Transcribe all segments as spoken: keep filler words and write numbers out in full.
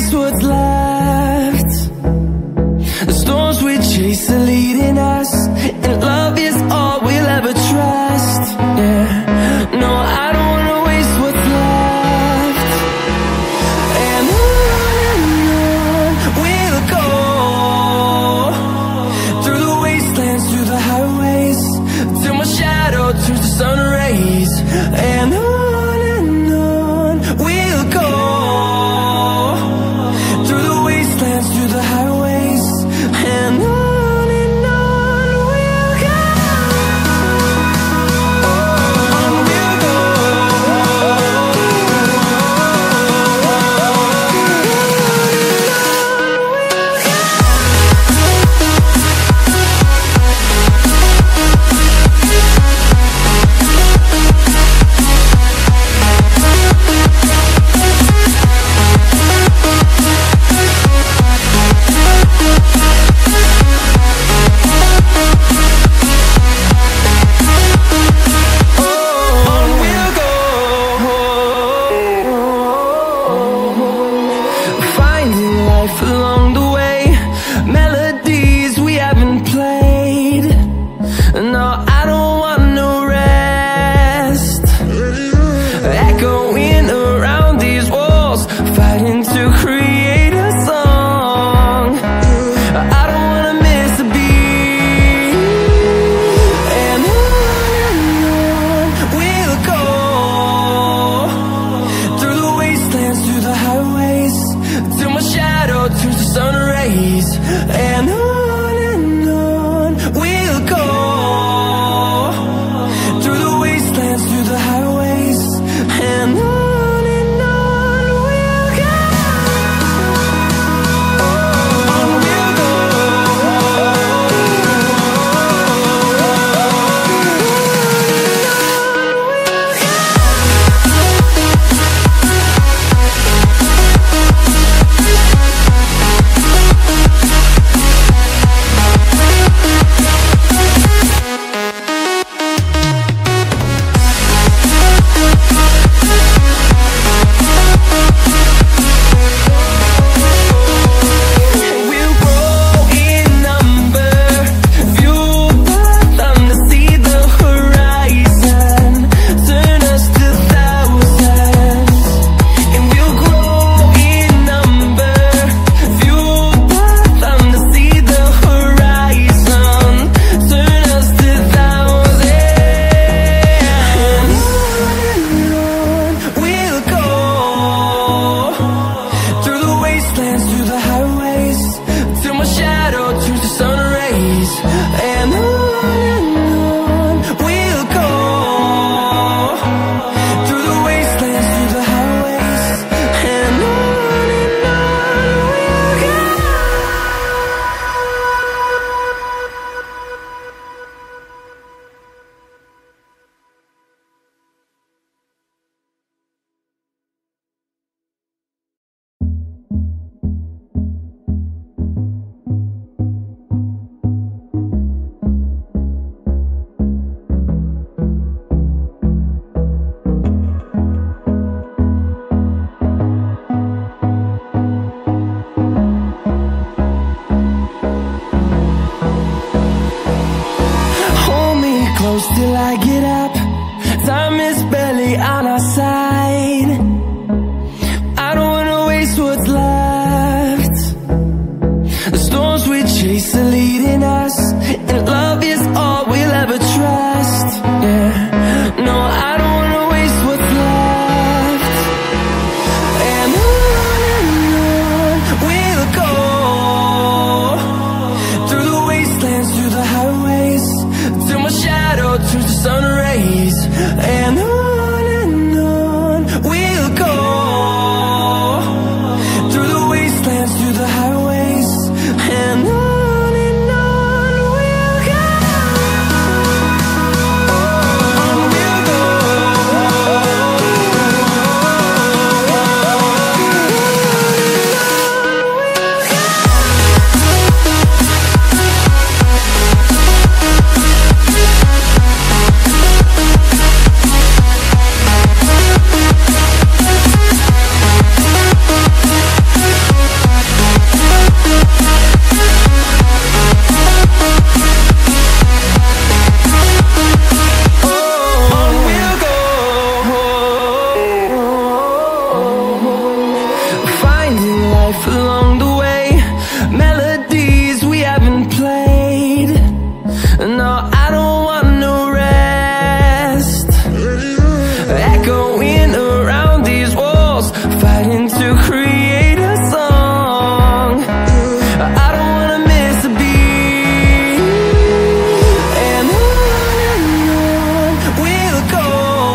waste what's left. The storms we chase are leading us, and love is all we'll ever trust. Yeah, no, I don't wanna waste what's left. And on and on we'll go, through the wastelands, through the highways, till my shadow turns to sun rays. And on and on we'll go, through the wastelands, through the highways, and on. Along the way, melodies we haven't played. No, I don't want no rest. Echoing around these walls, fighting to create a song. I don't wanna miss a beat. And on and on we'll go, through the wastelands, through the highways, till my shadow turns to sun rays. And on and on we'll go, through the wastelands, through the highways, and on and on we'll go. On we'll go. And on and on we'll go, through the wastelands, through the highways, and on and on we'll go. Close till I get up, time is barely on our side. I don't wanna waste what's left. The storms we chase are leading us, and love is all we'll ever trust. Yeah, no, I don't wanna waste what's left. And on and on we'll go, through the wastelands, through the highways, till my shadow turns to sun rays. And on and on we'll go, through the wastelands, through the highways, and on and on we'll along the way, melodies we haven't played. No, I don't want no rest, echoing around these walls, fighting to create a song. I don't wanna miss a beat, and on and on we'll go,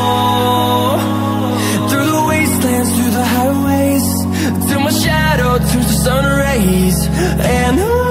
through the wastelands, through the highways, till my shadow turns to sun rays. And on